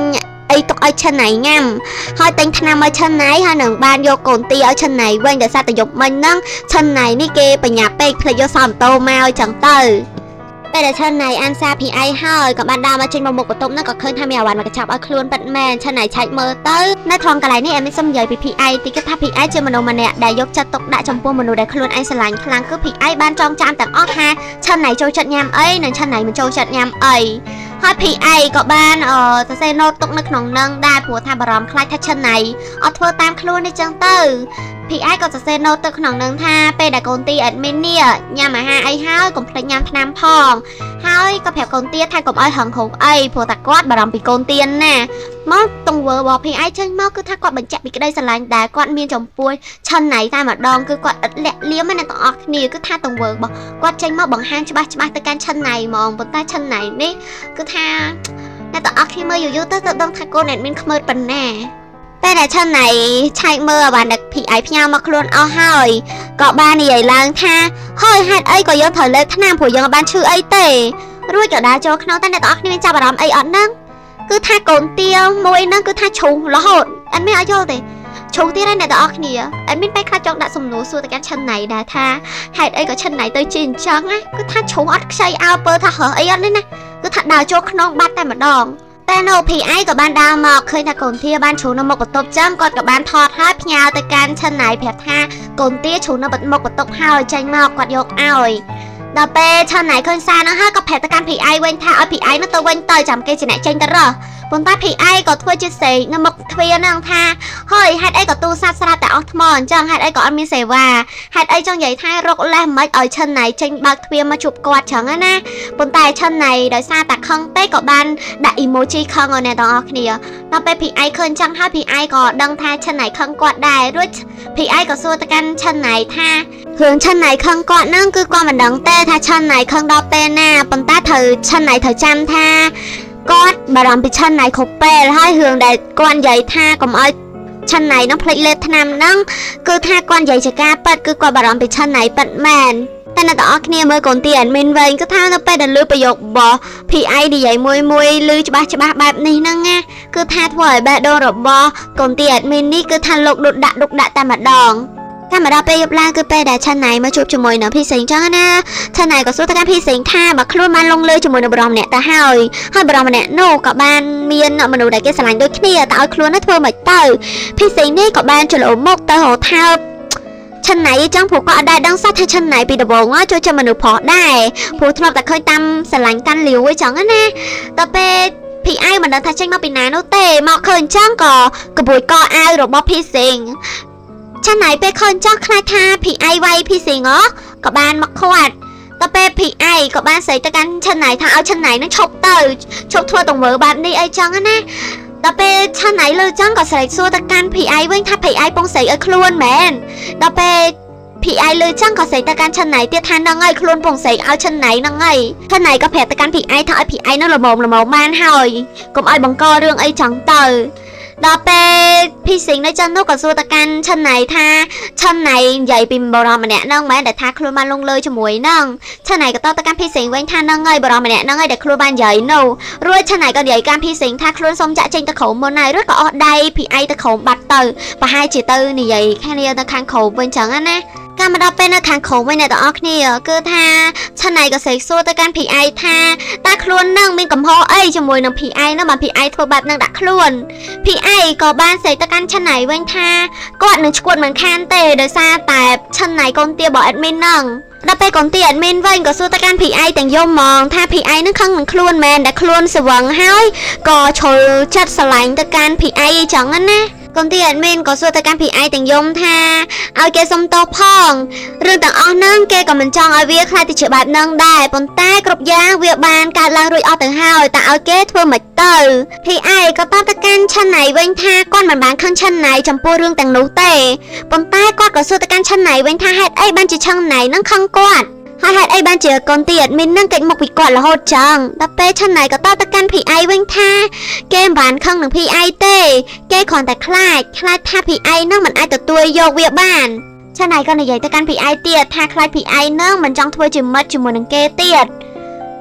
អីទុកឲ្យឆិនណៃញ៉ាំហើយតែងថ្នាំឲ្យឆិនណៃហើយនឹងបានយកកូនទីឲ្យឆិនណៃវិញដោយសារតែយប់មិញហ្នឹងឆិនណៃនេះគេបញ្ញាពេកភ្លេចយកសោម៉ូតូមកឲ្យចឹងទៅពេលដែលឆិនណៃអានសារ พี ไอ ហើយក៏បានដើរមកចេញមកមុខបន្ទប់ហ្នឹងក៏ឃើញថាមានអាវ៉ាន់មកកញ្ចប់ឲ្យខ្លួនប៉ិតមែនឆិនណៃឆែកមើលទៅនៅត្រង់កន្លែងនេះអេមីសុំនិយាយពី พี ไอ ទីគេថា พี ไอ ជាមនុស្សម្នាក់ដែលយកចិត្តទុកដាក់ចំពោះមនុស្សដែលខ្លួនឯងស្រឡាញ់ខ្លាំងគឺ พี ไอ បានចងចាំទាំងអស់ថាឆិនណៃចូលចិត្តញ៉ាំអីនិងឆិនណៃមិនចូលចិត្តញ៉ាំអីហើយ พี ไอ ក៏បានអឺសរសេរណូតទុកនៅក្នុងនឹងដែរព្រោះថាបារម្ភខ្លាចថាឆិនណៃអត់ធ្វើតាមខ្លួននេះចឹងទៅ พี ไอ ក៏សរសេរណូតទៅក្នុងនឹងថាពេលដែលកូនទីអេដមីននេះញ៉ាំអាហារអីហើយកុំភ្លេចញ៉ាំថ្នាំផងហើយក៏ប្រាប់កូនទីថាកុំឲ្យហឹងហូបអីព្រោះតែគាត់បារម្ភពីកូនទីណាមកទង្វើរបស់ พี ไอ ចេញមកគឺថាគាត់បញ្ជាក់ពីក្តីស្រឡាញ់ដែលគាត់មានចំពោះឆិនណៃតែម្ដងគឺគាត់ឥតលាក់លៀមណាទាំងអស់គ្នាគឺថាទង្វើរបស់គាត់ចេញមកបង្ហាញច្បាស់ច្បាស់ទៅកាន់ឆិនណៃហ្មងប៉ុន្តែឆិនណៃនេះគឺថាអ្នកទាំងអស់គ្នាមើលយូរយូរទៅទៅដឹងថាកូនអេដមីនខ្មើប៉ុណ្ណាតែដែលឆិនណៃឆែកមើលអាវ៉ាន់ដែល พี ไอ ផ្ញើមកខ្លួនអស់ហើយក៏បាននិយាយឡើងថាហើយហេតុអីក៏យើងត្រូវលេបថ្នាំព្រោះយើងបានឈឺអីទេរួចក៏ដើរចូលក្នុងតែអ្នកទាំងអស់គ្នាមានចាប់អារម្មណ៍អីអត់ហ្នឹងគឺថាកូនទាមួយហ្នឹងគឺថាឈូសរហូតអត់មានឲ្យយល់ទេឈូសទៀតហើយអ្នកទាំងអស់គ្នាអត់មានពេលខ្លះចង់ដាក់សំណួរសួរទៅកាន់ឆិនណៃដែរថាហេតុអីក៏ឆិនណៃទៅជាអញ្ចឹងណាគឺថាឈូសអត់ខ្ចីអើពើថារើសអីអត់នេះណាគឺថាដើរចូលក្នុងបាត់តែម្ដងតែនៅ พี ไอ ក៏បានដើរមកឃើញថាកូនទាបានជ្រុះនៅមុខបន្ទប់ចឹងគាត់ក៏បានថតហើយផ្ញើទៅកាន់ឆិនណៃប្រាប់ថាកូនទាជ្រុះនៅមុខបន្ទប់ហើយចេញមកគាត់យកឲ្យដល់ពេលឆិនណៃឃើញសារហ្នឹងហើយក៏ប្រាប់ទៅកាន់ พี ไอ វិញថាឲ្យ พี ไอ នោះទៅវិញទៅចាំគេជាអ្នកចេញទៅរកប៉ុន្តែ พี ไอ ក៏ធ្វើជាសេកនៅមុខទ្វារហ្នឹងថាហើយហេតុអីក៏ទូរស័ព្ទស្រាប់តែអស់ថ្មអញ្ចឹងហេតុអីក៏អត់មានសេវាហេតុអីចង់និយាយថារកលេសមិនឲ្យឆិនណៃចេញបើកទ្វារមកជួបគាត់ចឹងណាប៉ុន្តែឆិនណៃដោយសារតែខឹងពេកក៏បានដាក់ emoji ខឹងឲ្យអ្នកទាំងអស់គ្នាដល់ពេល พี ไอ ឃើញចឹងហើយ พี ไอ ក៏ដឹងថាឆិនណៃខឹងគាត់ដែររួច พี ไอ ក៏សួរទៅកាន់ឆិនណៃថារឿងឆិនណៃខឹងគាត់ហ្នឹងគឺគាត់មិនដឹងទេថាឆិនណៃខឹងដល់ពេលណាប៉ុន្តែត្រូវឆិនណៃត្រូវចាំថាគាត់បារម្ភពីឆិនណៃគ្រប់ពេលហើយរឿងដែលគាត់និយាយថាកុំឲ្យឆិនណៃនោះភ្លេចលេបថ្នាំហ្នឹងគឺថាគាត់និយាយជាការពិតគឺគាត់បារម្ភពីឆិនណៃពិតមែនតែអ្នកទាំងអស់គ្នាមើលកូនទីអេដមីនវិញគឺថានៅពេលដែលលើប្រយោគរបស់ พี ไอ និយាយមួយមួយឮច្បាស់ច្បាស់បែបនេះហ្នឹងណាគឺថាធ្វើឲ្យបេះដូងរបស់កូនទីអេដមីននេះគឺថាលោកដុតដាក់ដុកដាក់តែម្ដងតែមកដល់ពេលយប់ឡើងគឺពេលដែលឆិនណៃមកជួបជាមួយនឹងភីសិងចឹងណាឆិនណៃក៏សួរទៅកាន់ភីសិងថាបើខ្លួនបានលងលើជាមួយនឹងបរិមម្នាក់ទៅហើយហើយបរិមម្នាក់នោះក៏បានមានមនុស្សដែលគេស្រឡាញ់ដូចគ្នាតែឲ្យខ្លួននេះធ្វើមិនទៅភីសិងនេះក៏បានចលោមុខទៅរកថើបឆិនណៃចឹងព្រោះគាត់អត់ដែរដឹងសោះថាឆិនណៃពីដំបូងចូលចិត្តមនុស្សប្រុសដែរព្រោះធ្លាប់តែឃើញតាមស្រឡាញ់កាន់លាវចឹងណាដល់ពេល พี ไอ មិនដឹងថាចេញមកពីណានោះទេមកឃើញចឹងក៏កបួយកអាវរបស់ភីសិងឆិនណៃពេលឃើញចោះខ្លាចថា พี ไอ វាយភីសិងក៏បានមកខាត់ដល់ពេល พี ไอ ក៏បានស្រែកទៅកាន់ឆិនណៃថាឲ្យឆិនណៃនឹងឈប់ទៅឈប់ធ្វើទង្វើបែបនេះអីចឹងណាដល់ពេលឆិនណៃលើចឹងក៏ស្រែកសួរទៅកាន់ พี ไอ វិញថា พี ไอ ពងស្រែកឲ្យខ្លួនមែនដល់ពេល พี ไอ លើចឹងក៏ស្រែកទៅកាន់ឆិនណៃទៀតថានឹងឲ្យខ្លួនពងស្រែកឲ្យឆិនណៃនឹងឲ្យឆិនណៃក៏ប្រាប់ទៅកាន់ พี ไอ ថាឲ្យ พี ไอ នឹងល្មមល្មមបានហើយកុំឲ្យបង្ករឿងអីចឹងទៅដល់ពេលភីសិងនៅចឹងនោះក៏សួរទៅកាន់ឆិនណៃថាឆិនណៃនិយាយពីបរិមម្នាក់ហ្នឹងមែនដែលថាខ្លួនបានលងលើជាមួយហ្នឹងឆិនណៃក៏តទៅកាន់ភីសិងវិញថាហ្នឹងហើយបរិមម្នាក់ហ្នឹងហើយដែលខ្លួនបាននិយាយនោះរួចឆិនណៃក៏និយាយកាន់ភីសិងថាខ្លួនសុំចាក់ចេញទៅក្រោមមុនហើយរួចក៏អស់ដៃ พี ไอ ទៅក្រោមបាត់ទៅប្រហែលជាទៅនិយាយគ្នានៅខាងក្រោមវិញចឹងណាកាលមកដល់ពេលនៅខាងក្រោមវិញអ្នកទាំងអស់គ្នាគឺថាឆិនណៃក៏ស្រែកសួរទៅកាន់ พี ไอ ថាតើខ្លួននឹងមានកំហុសអីជាមួយនឹង พี ไอ នោះបាន พี ไอ ធ្វើបែបហ្នឹងដាក់ខ្លួន พี ไอ ក៏បានស្រែកទៅកាន់ឆិនណៃវិញថាគាត់នឹងឈួតមិនខានទេដោយសារតែឆិនណៃកូនទារបស់ admin ហ្នឹងដល់ពេលកូនទា admin វិញក៏សួរទៅកាន់ พี ไอ ទាំងយំហ្មងថា พี ไอ នឹងខឹងនឹងខ្លួនមែនដែលខ្លួនស្វឹងហើយក៏ឈុលចិត្តស្រឡាញ់ទៅកាន់ พี ไอ អីចឹងណាកូនទី admin ក៏សួរទៅកាន់ พี ไอ ទាំងយំថាឲ្យគេសុំទោសផងរឿងទាំងអស់ហ្នឹងគេក៏មិនចង់ឲ្យវាខ្លាចទៅជាបែបហ្នឹងដែរប៉ុន្តែគ្រប់យ៉ាងវាបានកើតឡើងរួចអស់ទៅហើយតែឲ្យគេធ្វើមិនទៅ พี ไอ ក៏តបទៅកាន់ឆិនណៃវិញថាគាត់មិនបានខឹងឆិនណៃចំពោះរឿងទាំងនោះទេប៉ុន្តែគាត់ក៏សួរទៅកាន់ឆិនណៃវិញថាហេតុអីបានជាឆិនណៃហ្នឹងខឹងគាត់ហើយហេតុអីបានជាកូនទី admin នឹងគេចមកពីគាត់រហូតចឹងដល់ពេលឆិនណៃក៏តទៅកាន់ พี ไอ វិញថាគេមិនបានខឹងនឹង พี ไอ ទេគេគ្រាន់តែខ្លាចខ្លាចថា พี ไอ នឹងមិនអាចទទួលយកវាបានឆិនណៃក៏និយាយទៅកាន់ พี ไอ ទៀតថាខ្លាច พี ไอ នឹងមិនចង់ធ្វើជាមិត្តជាមួយនឹងគេទៀត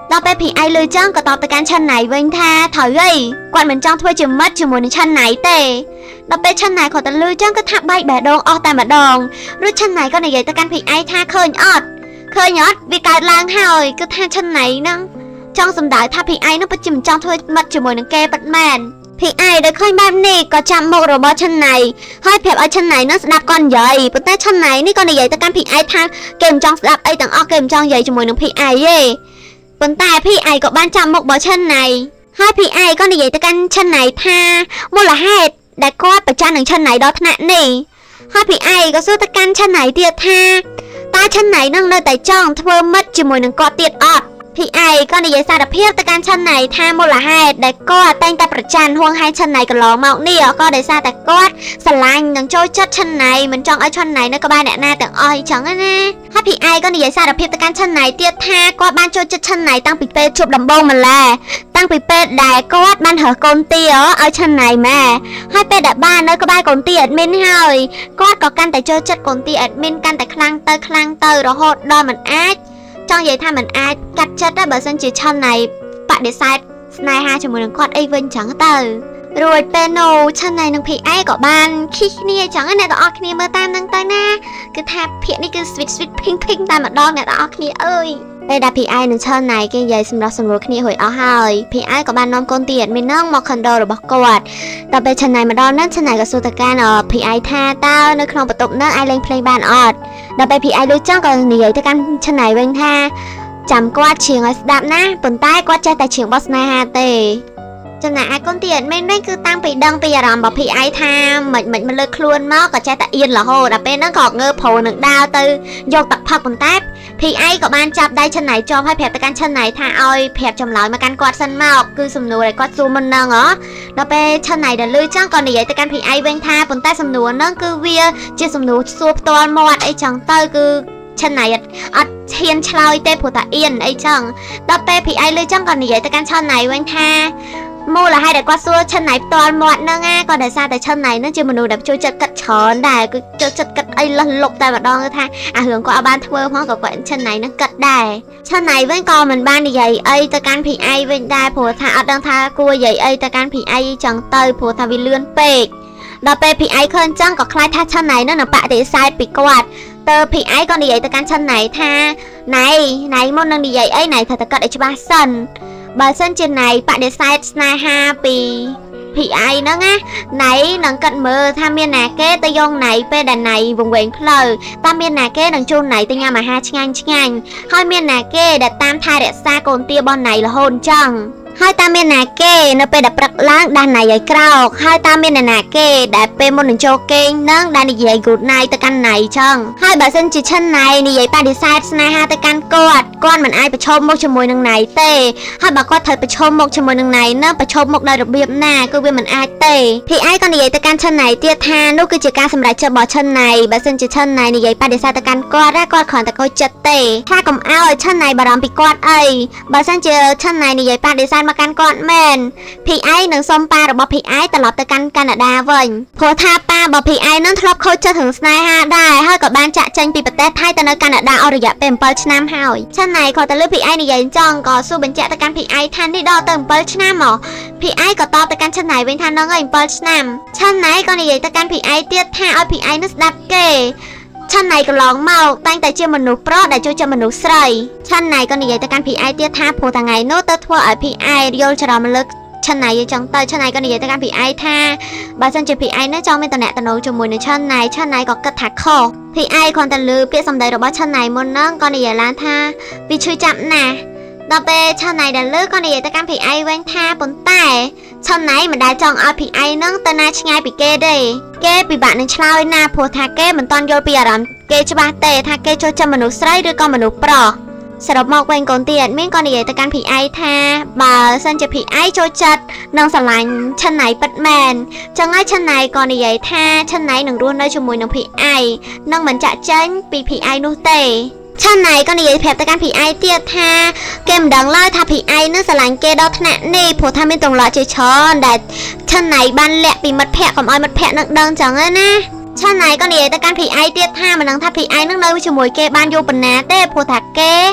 ដល់ពេលភីអៃលឺចឹងក៏តបទៅកាន់ឆាន់ណៃវិញថាត្រូវអីគាត់មិនចង់ធ្វើជាមិត្តជាមួយនឹងឆាន់ណៃទេដល់ពេលឆាន់ណៃគាត់ទៅលឺចឹងក៏ថាបែកបេះដូងអស់តែម្ដងរួចឆាន់ណៃក៏និយាយទៅកាន់ភីអៃថាឃើញអត់ឃើញអត់វាកើតឡើងហើយគឺថាឆាន់ណៃហ្នឹងចង់សម្ដៅថាភីអៃហ្នឹងពិតជាមិនចង់ធ្វើមិត្តជាមួយនឹងគេពិតមែនភីអៃដែលឃើញបែបនេះក៏ចាំមុខរបស់ឆាន់ណៃហើយប្រាប់ឲ្យឆាន់ណៃហ្នឹងស្ដាប់គាត់និយាយប៉ុន្តែឆាន់ណៃនេះក៏និយាយទៅកាន់ភីអៃថាគេមិនចង់ស្ដាប់អីទាំងអស់គេមិនចង់និយាយជាមួយនឹងភីអៃទេប៉ុន្តែភីអៃក៏បានចាំមុខរបស់ឆាន់ណៃហើយភីអៃក៏និយាយទៅកាន់ឆាន់ណៃថាមូលហេតុដែលគាត់ប្រចាំនឹងឆាន់ណៃដល់ថ្នាក់នេះហើយភីអៃក៏សួរទៅកាន់ឆាន់ណៃទៀតថាតើឆាន់ណៃនឹងនៅតែចង់ធ្វើមិត្តជាមួយនឹងគាត់ទៀតអត់ភីអៃក៏និយាយសារភាពទៅកាន់ឆាន់ណៃថាមូលហេតុដែលគាត់តែងតែប្រច័ណ្ឌហួងហែងឆាន់ណៃកន្លងមកនេះក៏ដោយសារតែគាត់ស្រឡាញ់និងចូលចិត្តឆាន់ណៃមិនចង់ឲ្យឆាន់ណៃនៅក្បែរអ្នកណាទាំងអស់អញ្ចឹងណាហើយភីអៃក៏និយាយសារភាពទៅកាន់ឆាន់ណៃទៀតថាគាត់បានចូលចិត្តឆាន់ណៃតាំងពីពេលជួបដំបូងម្ល៉េះតាំងពីពេលដែលគាត់បានរើសកូនទាឲ្យឆាន់ណៃម៉ែហើយពេលដែលបាននៅក្បែរកូនទាអេដមីនហើយគាត់ក៏កាន់តែចូលចិត្តកូនទាអេដមីនកាន់តែខ្លាំងទៅខ្លាំងទៅរហូតដល់មិនអាចចង់និយាយថាមិនអាចកាត់ចិត្តដែរបើសិនជាឆាន់ណៃបដិសេធស្នេហាជាមួយនឹងគាត់អីវិញចឹងទៅរួចពេលនោះឆាន់ណៃនិងភីអៃក៏បានខិះគ្នាចឹងអ្នកទាំងអស់គ្នាមើលតាមនឹងទៅណាគឺថាភាគនេះគឺ sweet sweet pink pink តែម្ដងអ្នកទាំងអស់គ្នាអើយពេលដែលភីអៃនិងឆាន់ណៃគេនិយាយសម្រាប់សម្រួលគ្នារួចអស់ហើយភីអៃក៏បាននាំកូនទៀតមីនងមកខុនដូរបស់គាត់ដល់ពេលឆាន់ណៃមកដល់ហ្នឹងឆាន់ណៃក៏សួរទៅកាន់ភីអៃថាតើនៅក្នុងបន្ទប់ហ្នឹងអាចលេងភ្លេងបានអត់ដល់ពេលភីអៃលឺចឹងក៏និយាយទៅកាន់ឆាន់ណៃវិញថាចាំគាត់ច្រៀងឲ្យស្ដាប់ណាប៉ុន្តែគាត់ចេះតែច្រៀងបទស្នេហាទេចំណែកឯកូនទៀតមែនមែនគឺតាំងពីដឹងពីអារម្មណ៍របស់ភីអៃថាមិនមិនមិនលើកខ្លួនមកក៏ចេះតែអៀនរហូតដល់ពេលហ្នឹងក៏ងើប្រូនឹងដើរទៅយកទឹកផឹកប៉ុន្តែភីអៃក៏បានចាប់ដៃឆាន់ណៃជាប់ឲ្យប្រាប់ទៅកាន់ឆាន់ណៃថាឲ្យប្រាប់ចម្លើយមកកាន់គាត់សិនមកគឺសំណួរដែលគាត់សួរមុនហ្នឹងហ៎ដល់ពេលឆាន់ណៃដែលលឺចឹងក៏និយាយទៅកាន់ភីអៃវិញថាប៉ុន្តែសំណួរហ្នឹងគឺវាជាសំណួរសួរផ្ទាល់មាត់អីចឹងទៅគឺឆាន់ណៃអត់ហ៊ានឆ្លើយទេព្រោះតែអៀនអីចឹងដល់ពេលភីអៃលឺចឹងក៏និយាយទៅកាន់ឆាន់ណៃវិញថាមូលហេតុដែលគាត់សួរឆាន់ណៃផ្ទាល់មាត់ហ្នឹងណាក៏ដោយសារតែឆាន់ណៃហ្នឹងជាមនុស្សដែលចូលចិត្តគិតច្រើនដែរគឺចូលចិត្តគិតអីលះលុបតែម្ដងគឺថាអារឿងគាត់អត់បានធ្វើផងក៏គាត់ឆាន់ណៃហ្នឹងគិតដែរឆាន់ណៃវិញក៏មិនបាននិយាយអីទៅកាន់ភីអៃវិញដែរព្រោះថាអត់ដឹងថាគួរនិយាយអីទៅកាន់ភីអៃចឹងទៅព្រោះថាវាលឿនពេកដល់ពេលភីអៃឃើញចឹងក៏ខ្លាចថាឆាន់ណៃហ្នឹងនឹងបដិសេធពីគាត់ទៅភីអៃក៏និយាយទៅកាន់ឆាន់ណៃថាណៃណៃមុននឹងនិយាយអីណៃត្រូវតែគិតឲ្យច្បាស់សិនបើសិនជាណៃបដិសេធស្នេហាពីភីអៃហ្នឹងណាណៃនឹងគិតមើលថាមានណាគេទៅយកណៃពេលដែលណៃវង្វេងផ្លូវតាមមានណាគេនឹងជូនណៃទៅញ៉ាំអាហារឆ្ងាញ់ឆ្ងាញ់ហើយមានណាគេដែលតាមថែរក្សាកូនទារបស់ណៃរហូតអញ្ចឹងហើយតាមមានណាគេនៅពេលដែលព្រឹកឡើងដាស់ណៃឲ្យក្រោកហើយតាមមានណាគេដែលពេលមុននឹងចូលគេងនឹងដែលនិយាយ good night ទៅកាន់ណៃចឹងហើយបើសិនជាឆាន់ណៃនិយាយបដិសេធស្នេហាទៅកាន់គាត់គាត់មិនអាចប្រឈមមុខជាមួយនឹងណៃទេហើយបើគាត់ត្រូវប្រឈមមុខជាមួយនឹងណៃនឹងប្រឈមមុខដោយរបៀបណាគឺវាមិនអាចទេភីអៃក៏និយាយទៅកាន់ឆាន់ណៃទៀតថានោះគឺជាការសម្រេចចិត្តរបស់ឆាន់ណៃបើសិនជាឆាន់ណៃនិយាយបដិសេធទៅកាន់គាត់គាត់គ្រាន់តែកូចចិត្តទេថាកុំឲ្យឆាន់ណៃបារម្ភពីគាត់អីបើសិនជាឆាន់ណៃនិយាយបដិសេធមកកាន់គាត់មែនភីអៃនឹងសុំប៉ារបស់ភីអៃត្រឡប់ទៅកាន់កាណាដាវិញព្រោះថាប៉ារបស់ភីអៃនឹងធ្លាប់ខូចចិត្តរឿងស្នេហាដែរហើយក៏បានចាក់ចេញពីប្រទេសថៃទៅនៅកាណាដាអស់រយៈពេលbảyឆ្នាំហើយឆាន់ណៃគាត់ទៅលើភីអៃនិយាយអញ្ចឹងក៏សួរបញ្ជាក់ទៅកាន់ភីអៃថានេះដល់ទៅbảyឆ្នាំមកភីអៃក៏តបទៅកាន់ឆាន់ណៃវិញថានឹងហើយbảyឆ្នាំឆាន់ណៃក៏និយាយទៅកាន់ភីអៃទៀតថាឲ្យភីអៃនឹងស្ដាប់គេឆាន់ណៃកន្លងមកតែងតែជាមនុស្សប្រុសដែលចូលចិត្តមនុស្សស្រីឆាន់ណៃក៏និយាយទៅកាន់ភីអៃទៀតថាព្រោះថ្ងៃនោះទៅធ្វើឲ្យភីអៃយល់ច្រឡំលើឆាន់ណៃចឹងទៅឆាន់ណៃក៏និយាយទៅកាន់ភីអៃថាបើសិនជាភីអៃនឹងចង់មានតំណែងតំណងជាមួយនឹងឆាន់ណៃឆាន់ណៃក៏គិតថាខុសភីអៃគ្រាន់តែលើពាក្យសម្ដីរបស់ឆាន់ណៃមុនហ្នឹងក៏និយាយឡើងថាវាឈឺចាប់ណាស់ដល់ពេលឆាន់ណៃដែលលើក៏និយាយទៅកាន់ភីអៃវិញថាប៉ុន្តែឆាន់ណៃមិនដែលចង់ឲ្យភីអៃនឹងទៅណាឆ្ងាយពីគេទេគេពិបាកនឹងឆ្លើយណាព្រោះថាគេមិនទាន់យល់ពីអារម្មណ៍គេច្បាស់ទេថាគេចូលចិត្តមនុស្សស្រីឬក៏មនុស្សប្រុសសរុបមកវិញកូនទៀតមានក៏និយាយទៅកាន់ភីអៃថាបើសិនជាភីអៃចូលចិត្តនឹងស្រឡាញ់ឆាន់ណៃពិតមែនចឹងហើយឆាន់ណៃក៏និយាយថាឆាន់ណៃនឹងរស់នៅជាមួយនឹងភីអៃនឹងមិនចាក់ចេញពីភីអៃនោះទេឆាន់ណៃក៏និយាយប្រាប់ទៅកាន់ភីអៃទៀតថាគេមិនដឹងឡើយថាភីអៃនឹងស្រឡាញ់គេដល់ថ្នាក់នេះព្រោះថាមានទម្លាប់ជាច្រើនដែលឆាន់ណៃបានលាក់ពីមិត្តភក្តិកុំឲ្យមិត្តភក្តិនឹងដឹងចឹងណាឆាន់ណៃក៏និយាយទៅកាន់ភីអៃទៀតថាមិនដឹងថាភីអៃនឹងនៅជាមួយគេបានយូរប៉ុណ្ណាទេព្រោះថាគេ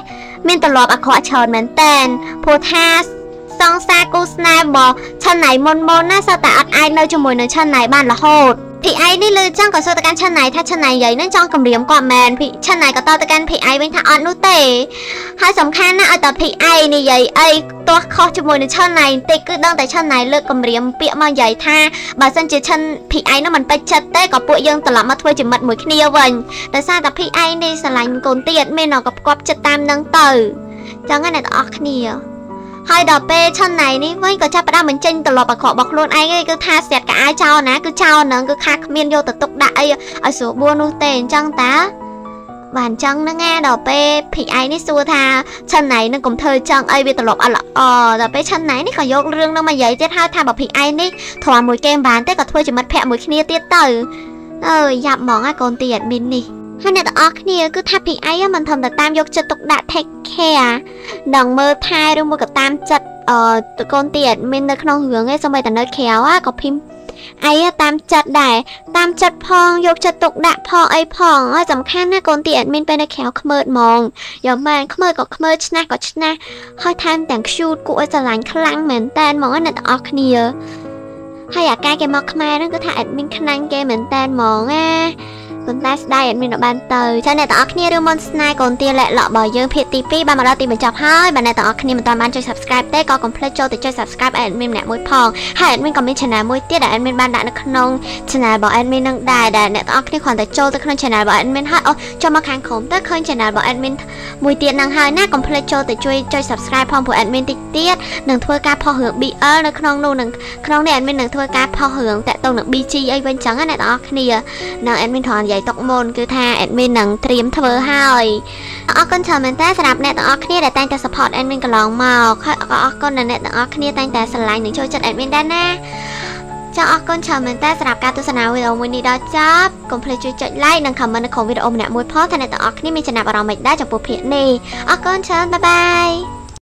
មានត្រឡប់អាក្រក់ច្រើនមែនតែនព្រោះថាសង្សារគូស្នេហ៍របស់ឆាន់ណៃមុនមុនណាសតែអត់អាចនៅជាមួយនឹងឆាន់ណៃបានរហូតភីអៃនេះលើចឹងក៏សួរទៅកាន់ឆាន់ណៃថាឆាន់ណៃយាយនឹងចង់គម្រាមគាត់មែនភីឆាន់ណៃក៏តទៅកាន់ភីអៃវិញថាអត់នោះទេហើយសំខាន់ណាស់ឲ្យតែភីអៃនិយាយអីទាស់ខុសជាមួយនឹងឆាន់ណៃបន្តិចគឺដឹងតែឆាន់ណៃលើកគម្រាមពាក្យមកនិយាយថាបើសិនជាឆាន់ភីអៃនោះមិនពេចចិត្តទេក៏ពួកយើងត្រឡប់មកធ្វើជាមិត្តមួយគ្នាវិញដោយសារតែភីអៃនេះស្រឡាញ់កូនទៀតមានក៏ផ្គប់ចិត្តតាមនឹងទៅចឹងណាអ្នកទាំងអស់គ្នាហើយដល់ពេលឆាន់ណៃនេះវិញក៏ចាប់ផ្ដើមបញ្ចេញត្រឡប់អាក្រក់របស់ខ្លួនឯងគឺថាស្ទាត់កាអាយចោលណាគឺចោលហ្នឹងគឺខាគ្មានយកទៅទុកដាក់អីឲ្យស្រួលបួននោះទេអញ្ចឹងតាបានអញ្ចឹងហ្នឹងណាដល់ពេលភីអៃនេះសួរថាឆាន់ណៃនឹងកុំធ្វើចឹងអីវាត្រឡប់អត់ល្អដល់ពេលឆាន់ណៃនេះក៏យករឿងហ្នឹងមកនិយាយទៀតហើយថាបើភីអៃនេះធំមួយគេមិនបានទេក៏ធ្វើជាមិត្តភក្តិមួយគ្នាទៀតទៅអើយយ៉ាប់ហ្មងណាកូនទីអេដមីននេះហើយអ្នកទាំងអស់គ្នាគឺថាភីអៃមិនធំតែតាមយកចិត្តទុកដាក់ take care ដល់មើលថែឬមួយក៏តាមចិត្តអឺកូនទីអេដមីននៅក្នុងរឿងឯងសូម្បីតែនៅក្រៅក៏ភីអីតាមចិត្តដែរតាមចិត្តផងយកចិត្តទុកដាក់ផងអីផងហើយសំខាន់ណាកូនទីអេដមីនពេលនៅក្រៅខ្មើតហ្មងយ៉ាងម៉េចខ្មើតក៏ខ្មើតឆ្នះក៏ឆ្នះហើយថែមទាំង cute គួរឲ្យស្រឡាញ់ខ្លាំងមែនតែនហ្មងអ្នកទាំងអស់គ្នាហើយអាការគេមកខ្មែរហ្នឹងគឺថាអេដមីនខ្លាំងគេមែនតែនហ្មងណាប៉ុន្តែស្ដាយអត់មានបានទៅចាអ្នកទាំងអស់គ្នារឿងមុនស្នេហ៍កូនទាលែកលក់របស់យើងភាគទីពីរបានមកដល់ទីបញ្ចប់ហើយបាទអ្នកទាំងអស់គ្នាមិនទាន់បានចុច subscribe ទេក៏កុំភ្លេចចូលទៅចុច subscribe ឲ្យ admin ម្នាក់មួយផងហើយ admin ក៏មាន channel មួយទៀតដែល admin បានដាក់នៅក្នុង channel របស់ admin នឹងដែរដែលអ្នកទាំងអស់គ្នាគ្រាន់តែចូលទៅក្នុង channel របស់ admin ហើយអូចូលមកខាងក្រោមទៅឃើញ channel របស់ admin មួយទៀតហ្នឹងហើយណាកុំភ្លេចចូលទៅជួយចុច subscribe ផងព្រោះ admin តិចទៀតនឹងធ្វើការផុសរឿង ប៊ី អែល នៅក្នុងនោះនឹងក្នុងនេះ admin នឹងធ្វើការផុសរឿងតាក់ទងនឹង ប៊ី ជី អីវិញចឹងណាអ្នកទាំងអស់គ្នានឹង admin ត្រង់និយាយតុកមុនគឺថា admin នឹងត្រៀមធ្វើហើយអរគុណច្រើនមែនតើសម្រាប់អ្នកទាំងអស់គ្នាដែលតែងតែ support admin កន្លងមកហើយក៏អរគុណដល់អ្នកទាំងអស់គ្នាតែងតែស្រឡាញ់និងចូលចិត្ត admin ដែរណាចាអរគុណច្រើនមែនតើសម្រាប់ការទស្សនាវីដេអូមួយនេះដល់ចប់កុំភ្លេចជួយចុច like និង comment នៅក្នុងវីដេអូម្នាក់មួយផងថាអ្នកទាំងអស់គ្នាមានចំណាប់អារម្មណ៍មិនដែរចំពោះភាគនេះអរគុណច្រើនបាយបាយ